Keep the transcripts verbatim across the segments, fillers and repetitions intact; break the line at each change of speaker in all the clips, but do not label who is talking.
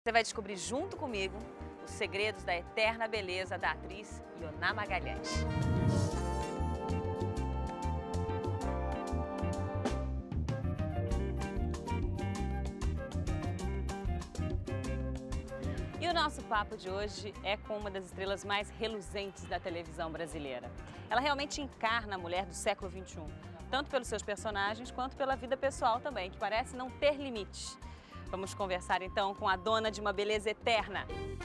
Você vai descobrir junto comigo os segredos da eterna beleza da atriz Ioná Magalhães. E o nosso papo de hoje é com uma das estrelas mais reluzentes da televisão brasileira. Ela realmente encarna a mulher do século vinte e um, tanto pelos seus personagens quanto pela vida pessoal também, que parece não ter limites. Vamos conversar então com a dona de uma beleza eterna.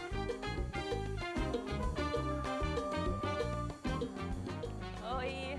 Oi!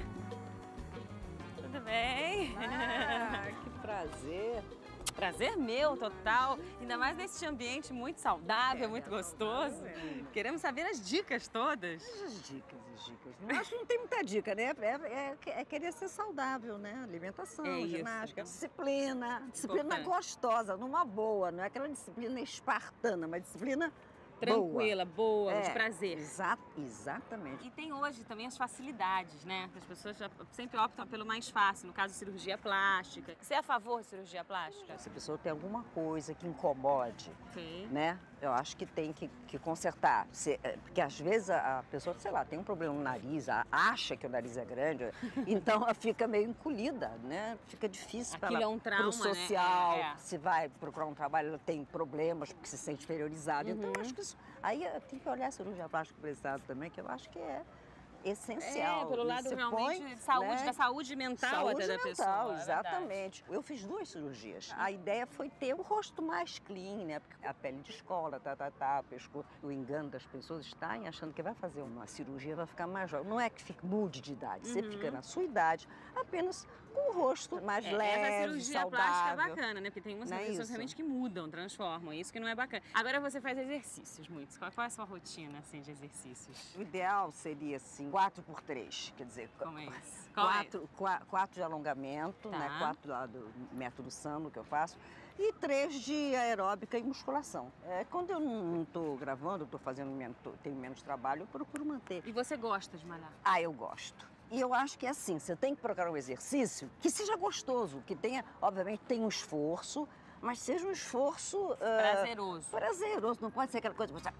Tudo bem?
Ah, que prazer!
Prazer meu, total. Ainda mais nesse ambiente muito saudável, é, muito gostoso. É. Queremos saber as dicas todas.
As dicas, as dicas. Não acho que não tem muita dica, né? É, é, é querer ser saudável, né? Alimentação, é ginástica, isso. disciplina. Disciplina Importante. gostosa, numa boa. Não é aquela disciplina espartana, mas disciplina
tranquila, boa,
boa
é, de prazer.
Exa exatamente.
E tem hoje também as facilidades, né? As pessoas já sempre optam pelo mais fácil, no caso, cirurgia plástica. Você é a favor de cirurgia plástica?
Se a pessoa tem alguma coisa que incomode,
Sim.
né? Eu acho que tem que, que consertar. Se, porque às vezes a pessoa, sei lá, tem um problema no nariz, acha que o nariz é grande, então ela fica meio encolhida, né? Fica difícil para ela.
Aquilo é um trauma,
pro social,
né? É, é.
Se vai procurar um trabalho, ela tem problemas porque se sente inferiorizada. Uhum. Então, eu acho que isso, aí tem que olhar a cirurgia plástica para esse lado também, que eu acho que é essencial.
É, pelo lado
Você
realmente
põe,
de saúde,
né?
da saúde mental
saúde
até da
mental,
pessoa.
Exatamente. É eu fiz duas cirurgias. A ideia foi ter o rosto mais clean, né? Porque a pele de escola, tá, tá, tá, pescoço. O engano das pessoas está em achando que vai fazer uma cirurgia, vai ficar mais jovem. Não é que fique, mude de idade, você uhum. fica na sua idade, apenas com o rosto mais
é,
leve,
essa cirurgia
saudável.
plástica é bacana, né? Porque tem umas
Não
pessoas
é isso?
realmente que mudam, transformam. Isso que não é bacana. Agora você faz exercícios muitos. Qual, qual é a sua rotina, assim, de exercícios?
O ideal seria, assim, quatro por três. Quer dizer,
Como é isso?
Quatro, é? quatro de alongamento,
tá.
né? Quatro lá do método Sano que eu faço. E três de aeróbica e musculação. É, quando eu não estou gravando, estou fazendo menos, tô, tenho menos trabalho, eu procuro manter.
E você gosta de malhar?
Ah, eu gosto. E eu acho que é assim, você tem que procurar um exercício que seja gostoso, que tenha, obviamente, tem um esforço, mas seja um esforço... Uh,
prazeroso.
Prazeroso, não pode ser aquela coisa que você...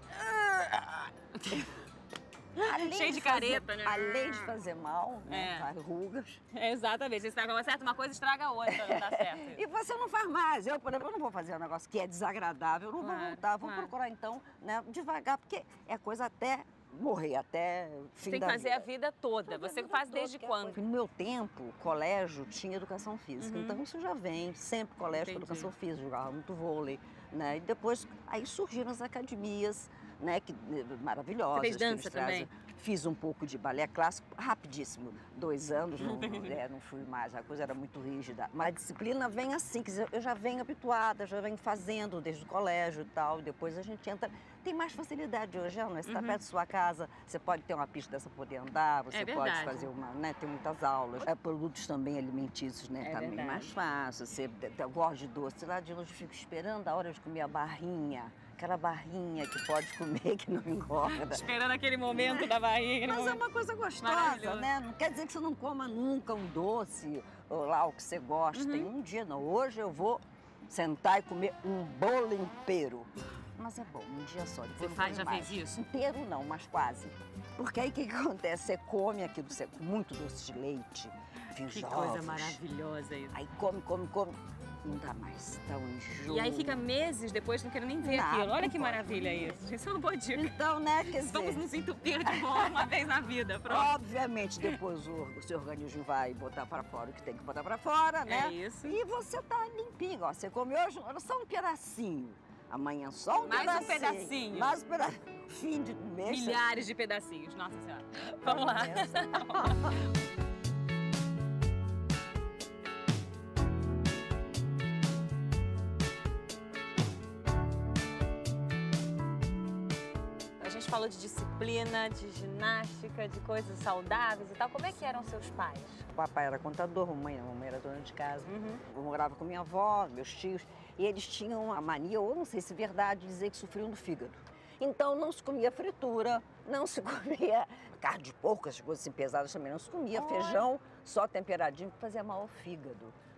Além Cheio de, de fazer, careta, né?
Além de fazer mal, né?
É.
Rugas.
É, exatamente. Você acerta uma coisa, estraga a outra, não dá certo.
E você não faz mais. Eu, por exemplo, eu não vou fazer um negócio que é desagradável, eu não
claro,
vou voltar. Vou
claro.
procurar, então, né, devagar, porque é coisa até morrer, até fim
Tem que
da
fazer
vida.
a vida toda.
Fazer
Você
vida
faz
toda,
desde quando?
No meu tempo, colégio tinha educação física, uhum. então isso já vem, sempre colégio com educação física, jogava muito vôlei, né? E depois, aí surgiram as academias, né, que, maravilhosas.
Você fez dança também?
Fiz um pouco de balé clássico, rapidíssimo, dois anos, não, é, não fui mais, a coisa era muito rígida. Mas a disciplina vem assim, quer dizer, eu já venho habituada, já venho fazendo desde o colégio e tal, depois a gente entra... Tem mais facilidade hoje, né? Você está uhum. perto da sua casa, você pode ter uma pista dessa poder andar, você
é
pode fazer uma, né? Tem muitas aulas. É, produtos também alimentícios, né?
É
também
verdade.
mais fácil. Você, eu gosto de doce, lá de longe eu fico esperando a hora de comer a barrinha. Aquela barrinha que pode comer, que não engorda.
Esperando aquele momento da barriga.
Mas é uma coisa gostosa, né? Não quer dizer que você não coma nunca um doce, ou lá o que você gosta.
Uhum.
Tem um dia, não. Hoje eu vou sentar e comer um bolo inteiro. Mas é bom, um dia só.
Você faz, já fez isso?
Inteiro não, mas quase. Porque aí o que, que acontece? Você come aquilo, você com muito doce de leite,
que
ovos.
Coisa maravilhosa isso.
Aí come, come, come. Não dá mais, dá um enjoo.
E aí fica meses depois não querendo nem ver
Nada,
aquilo. Olha que
pode.
maravilha isso. Isso é uma boa dica.
Então, né, quer dizer...
Vamos nos entupir de bom uma vez na vida, pronto.
Obviamente, depois o, o seu organismo vai botar para fora o que tem que botar para fora, né?
É isso.
E você tá limpinho, ó. Você come hoje só um pedacinho. Amanhã só um
mais
pedacinho.
Mais um pedacinho.
Mais um pedacinho. Fim de mês.
Milhares de pedacinhos, nossa senhora. Vamos lá. A gente falou de disciplina, de ginástica, de coisas saudáveis e tal. Como é que eram seus pais?
O papai era contador, a mamãe, a mamãe era dona de casa.
Uhum.
Eu morava com minha avó, meus tios, e eles tinham a mania, ou não sei se é verdade, de dizer que sofriam do fígado. Então não se comia fritura, não se comia carne de porco, essas coisas assim pesadas também não se comia.
Olha.
Feijão só temperadinho, que fazia mal ao fígado.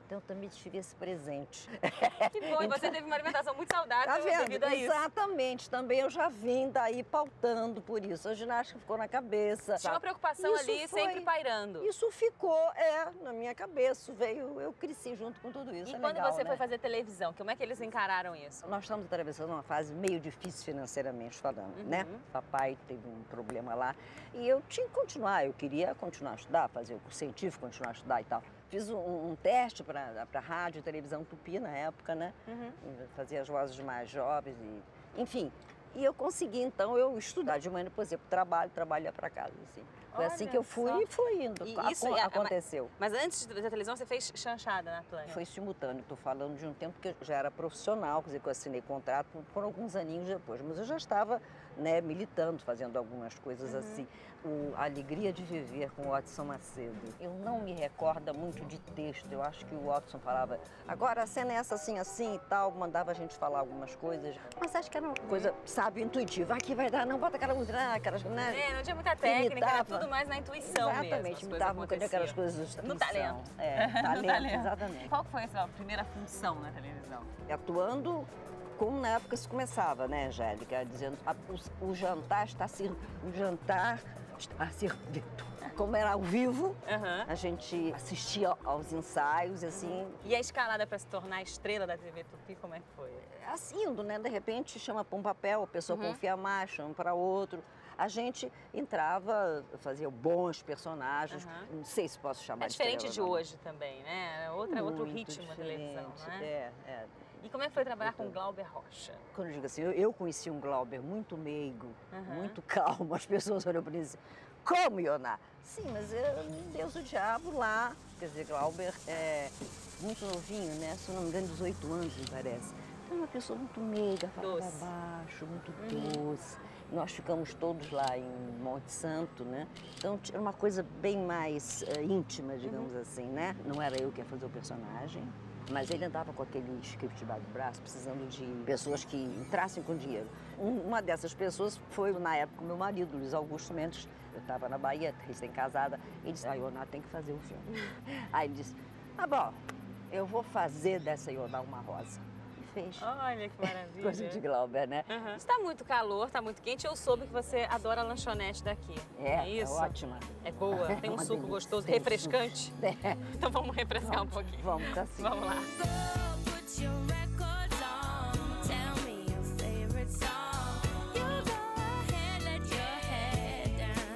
Então eu também tive esse presente.
Que bom, e você teve uma alimentação muito saudável
Tá vendo?
devido a isso.
Exatamente, também eu já vim daí pautando por isso. A ginástica ficou na cabeça.
Tinha uma preocupação
Isso
ali
foi-
sempre pairando.
Isso ficou, é, na minha cabeça, veio, eu cresci junto com tudo isso.
E
é
quando
legal,
você
né?
foi fazer televisão, como é que eles encararam isso?
Nós estamos atravessando uma fase meio difícil financeiramente falando,
Uhum.
né? Papai teve um problema lá e eu tinha que continuar, eu queria continuar a estudar, fazer o curso científico, continuar a estudar e tal. Fiz um, um teste para a rádio e televisão Tupi na época, né?
Uhum.
Fazia as vozes mais jovens, e, enfim. E eu consegui, então, eu estudar de manhã, depois ia para o trabalho, trabalhar para casa, assim. Foi assim
Olha
que eu fui
só.
e fui indo.
E
Acon-
isso é-
aconteceu.
Mas antes da televisão você fez chanchada na Plana?
Foi simultâneo, estou falando de um tempo que eu já era profissional, quer dizer, que eu assinei contrato por, por alguns aninhos depois, mas eu já estava, né, militando, fazendo algumas coisas
Uhum.
assim. O A Alegria de Viver com o Watson Macedo. Eu não me recordo muito de texto, eu acho que o Watson falava, agora a cena é essa assim, assim e tal, mandava a gente falar algumas coisas, mas acho que era uma coisa, sabe, intuitiva. Aqui vai dar, não bota aquela música, ah, aquelas, né?
É, não tinha muita técnica, era
Imitava.
tudo mais na intuição mesmo.
Exatamente,
as
imitava um
coisas
bocadinho aquelas
aconteciam.
coisas
No
que são.
talento.
É,
No
talento,
talento.
exatamente.
Qual que foi a sua primeira função na televisão?
Atuando como na época se começava, né, Angélica? Dizendo, "Ah, o, o jantar está ser, o jantar está servido." Como era ao vivo,
Aham.
a gente assistia aos ensaios, assim,
E a escalada para se tornar estrela da T V Tupi, como é que foi?
assim indo, né? De repente chama para um papel, a pessoa
Uhum.
confia mais, chama para outro. A gente entrava, fazia bons personagens,
Aham.
não sei se posso chamar
É
de
diferente
estrela
de
ou não.
hoje também, né? É Outra, outro
Muito
ritmo a televisão,
diferente,
né?
É, é.
E como é que foi trabalhar com
Muito.
Glauber Rocha?
Quando eu digo assim, eu, eu conheci um Glauber muito meigo,
Aham.
muito calmo. As pessoas olham para ele e dizem, como, Ioná? Sim, mas é Deus o diabo lá. Quer dizer, Glauber é muito novinho, né? Se eu não me engano, dezoito anos, me parece. Então, é uma pessoa muito meiga, falava
Doce.
baixo, muito
Uhum.
doce. Nós ficamos todos lá em Monte Santo, né? Então, era uma coisa bem mais eh, íntima, digamos
Uhum.
assim, né? Não era eu que ia fazer o personagem. Mas ele andava com aquele script debaixo do braço, precisando de pessoas que entrassem com dinheiro. Um- Uma dessas pessoas foi, na época, o meu marido, Luiz Augusto Mendes. Eu estava na Bahia, recém-casada. Ele disse, a Ioná tem que fazer o filme. Aí ele disse, ah, bom, eu vou fazer dessa Ioná uma rosa. E fez.
Olha que maravilha.
Coisa de Glauber, né?
Uhum. Está muito calor, está muito quente. Eu soube que você adora a lanchonete daqui.
É,
é isso?
é ótima.
É boa, tem um
Uma
suco
delícia,
gostoso,
tem um
refrescante.
suco. É,
Então vamos refrescar um pouquinho.
vamos, tá assim.
Vamos lá.
Put your records on. Tell me your favorite song. You go ahead, let your head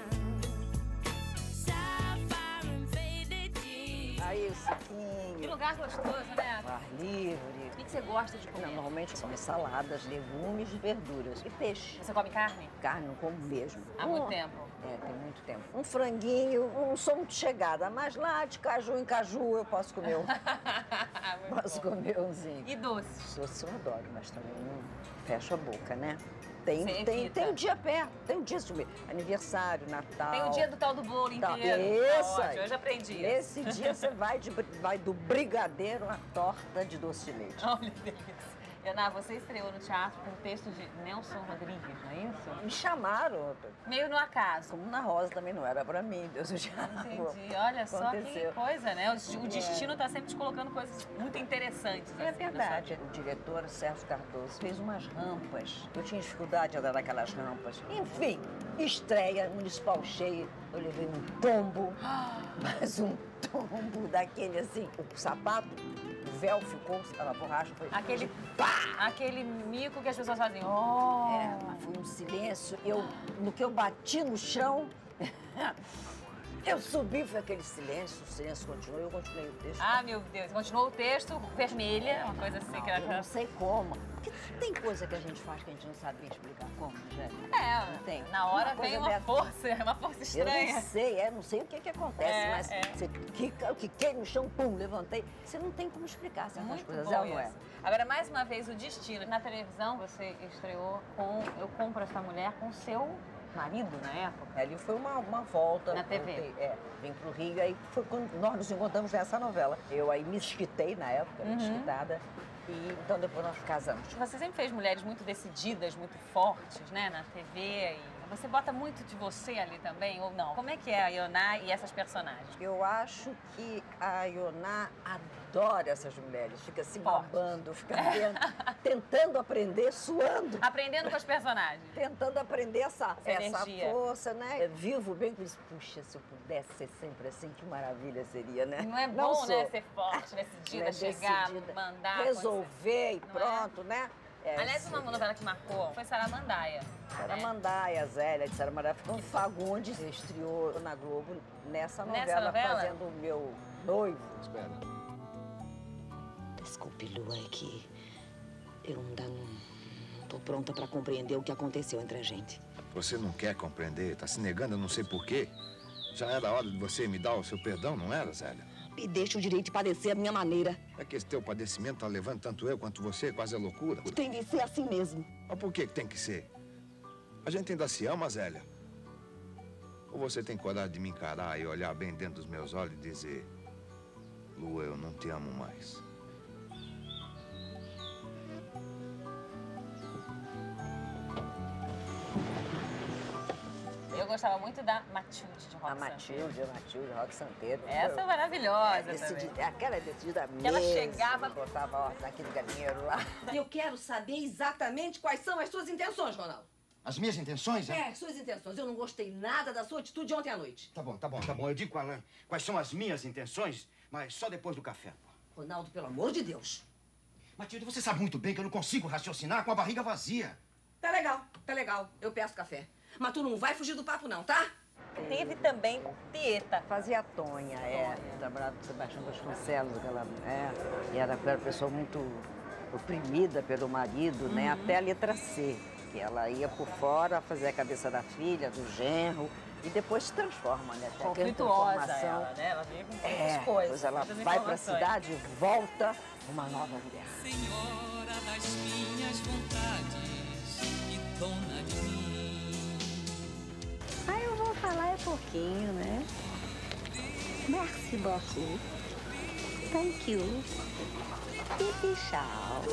down. Sapphire and faded jeans.
Aí, o
Que
suquinho,
lugar gostoso, né?
ar livre.
O que que você gosta de
Não,
comer?
normalmente são saladas, legumes, verduras e peixe.
Você come carne?
Carne não como mesmo.
Há
Um-
muito tempo.
É, tem muito tempo. Um franguinho, não sou muito chegada, mas lá de caju em caju eu posso comer um,
Muito
posso
bom.
comer umzinho.
E doces?
Doce eu adoro, mas também não fecha a boca, né? Tem,
Você
tem,
evita.
tem um dia perto, tem um dia de aniversário, Natal.
Tem o dia do tal do bolo
Tá,
inteiro.
isso
Tá
aí.
ótimo, eu já aprendi isso.
Nesse dia você vai, de, vai do brigadeiro à torta de doce de leite.
Olha que delícia. Ana, você estreou no teatro com o texto de Nelson Rodrigues, não é isso?
Me chamaram,
Meio no acaso.
como na Rosa também não era pra mim, Deus o diabo.
Entendi. Olha só que
Aconteceu.
coisa, né? O, o destino está sempre te colocando coisas muito interessantes.
É
assim, na sua
verdade.
vida.
O diretor Sérgio Cardoso fez umas rampas. Eu tinha dificuldade de andar naquelas rampas. Enfim, estreia municipal cheia. Eu levei um tombo, mas um tombo daquele assim. O sapato, o véu ficou, a borracha foi.
Aquele,
pá!
aquele mico que as pessoas fazem. Oh!
É, mas foi um silêncio. Eu, no que eu bati no chão, eu subi, foi aquele silêncio, o silêncio continuou, eu continuei o texto.
Ah, meu Deus. Continuou o texto, vermelha, uma coisa assim
Não,
que
eu
era.
não sei como. Porque tem coisa que a gente faz que a gente não sabe bem explicar como, Angélica.
É,
Não tem.
na hora
Uma coisa
vem uma
dessa.
força, uma força
Eu
estranha.
não sei, é, não sei o que que acontece,
É,
mas
é.
você quica, eu quiquei no chão, pum, levantei. Você não tem como explicar certas
Muito
coisas,
bom
é ou não é?
isso. Agora, mais uma vez, o destino. Na televisão, você estreou com Eu Compro Essa Mulher com seu marido na época.
Ali foi uma, uma volta.
Na T V.
voltei, é, vim pro Rio, aí foi quando nós nos encontramos nessa novela. Eu aí me desquitei na época,
Uhum.
desquitada, e então depois nós casamos.
Você sempre fez mulheres muito decididas, muito fortes, né? Na T V e Você bota muito de você ali também, ou não? Como é que é a Ioná e essas personagens?
Eu acho que a Ioná adora essas mulheres. Fica se babando, fica vendo, tentando aprender, suando.
Aprendendo com as personagens.
Tentando aprender essa,
Essa
essa
energia.
força, né? Eu vivo bem com isso. Puxa, se eu pudesse ser sempre assim, que maravilha seria, né?
Não é bom,
sou.
né, ser forte, decidida,
Né,
chegar,
decidida,
mandar.
resolver e
Não é?
pronto, né? É,
Aliás, uma novela que marcou foi Saramandaia.
Saramandaia, Zélia de Saramandaia, ficou um Fagundes, estreou na Globo nessa novela,
Nessa novela?
fazendo o meu noivo.
Espera.
Desculpe, Lu, é que eu ainda não tô pronta pra compreender o que aconteceu entre a gente.
Você não quer compreender, tá se negando, eu não sei porquê. Já era hora de você me dar o seu perdão, não era, Zélia?
Me deixa o direito de padecer a minha maneira.
É que esse teu padecimento tá levando tanto eu quanto você, quase a loucura.
Tem de ser assim mesmo.
Mas por que que tem que ser? A gente ainda se ama, Zélia. Ou você tem coragem de me encarar e olhar bem dentro dos meus olhos e dizer: Lu, eu não te amo mais.
Eu gostava muito da Matilde de Rock
A Matilde, a Matilde, Roque Santeiro.
Essa é maravilhosa
É decidi-
também.
Aquela é decidida
Que ela
mesmo,
chegava-
botava ordem naquele galinheiro lá.
Eu quero saber exatamente quais são as suas intenções, Ronaldo.
As minhas intenções, é?
É, suas intenções. Eu não gostei nada da sua atitude ontem à noite.
Tá bom, tá bom, tá bom. Eu digo qual é- quais são as minhas intenções, mas só depois do café. pô.
Ronaldo, pelo amor de Deus.
Matilde, você sabe muito bem que eu não consigo raciocinar com a barriga vazia.
Tá legal, tá legal. Eu peço café. Mas tu não vai fugir do papo, não, tá?
Teve também Tieta.
Fazia a Tonha, é. Trabalhava com Sebastião Vasconcelos, aquela, é. E era uma pessoa muito oprimida pelo marido, né? Até a letra C. Que ela ia por fora fazer a cabeça da filha, do genro, e depois se transforma, né? Tem aquela
Conflituosa
transformação.
ela, né? Ela veio com muitas
É,
coisas.
depois ela
muitas
vai pra
informações.
cidade e volta uma nova mulher.
Senhora das minhas vontades e dona de mim.
Ah, eu vou falar é pouquinho, né? Merci beaucoup. Thank you. E tchau.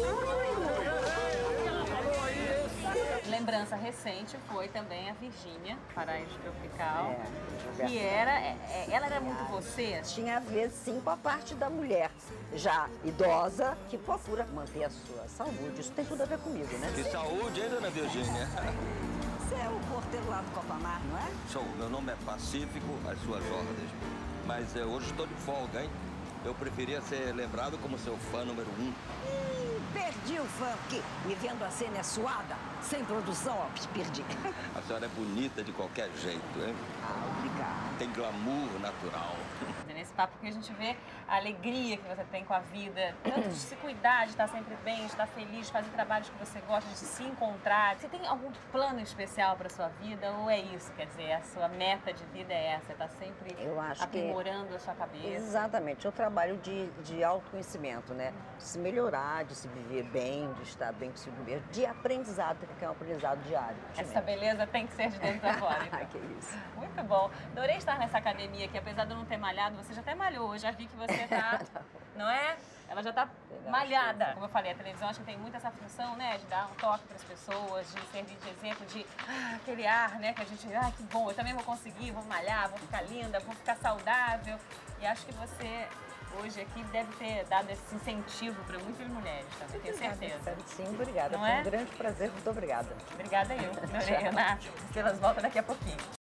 Lembrança recente foi também a Virgínia, Paraíso Tropical.
É,
que era, é, é, ela era muito você.
Tinha a ver, sim, com a parte da mulher já idosa que procura manter a sua saúde. Isso tem tudo a ver comigo, né?
Que saúde, hein, dona Virgínia?
Você é o porteiro lá do Copamar, não é?
Sou, meu nome é Pacífico, às suas ordens. Mas eh, hoje estou de folga, hein? Eu preferia ser lembrado como seu fã número um.
Ih, perdi o fã, porque me vendo a cena suada, sem produção, ó, perdi.
A senhora é bonita de qualquer jeito, hein?
Ah, obrigada.
Tem glamour natural.
Nesse papo que a gente vê a alegria que você tem com a vida, tanto de se cuidar, de estar sempre bem, de estar feliz, de fazer trabalhos que você gosta, de se encontrar. Você tem algum plano especial para sua vida ou é isso? Quer dizer, a sua meta de vida é essa? Está sempre
Eu acho que-
aprimorando a sua cabeça?
Exatamente. Eu trabalho de, de autoconhecimento, né? De se melhorar, de se viver bem, de estar bem consigo mesmo, de aprendizado, que é um aprendizado diário.
Essa beleza tem que ser de dentro pra fora. Então.
Ai, que isso.
Muito bom. Adorei estar nessa academia aqui, apesar de eu não ter malhado, você já até malhou. Eu já vi que você tá, não é? Ela já tá
Legal,
malhada.
sim.
Como eu falei, a televisão acho que tem muito essa função, né? De dar um toque para as pessoas, de servir de exemplo, de ah, aquele ar, né? Que a gente, ah, que bom, eu também vou conseguir, vou malhar, vou ficar linda, vou ficar saudável. E acho que você hoje aqui deve ter dado esse incentivo para muitas mulheres também, tenho certeza.
Espero que sim, obrigada.
Não
Foi
é?
um grande prazer. Muito obrigada.
Obrigada eu, Renato. Pelas voltas daqui a pouquinho.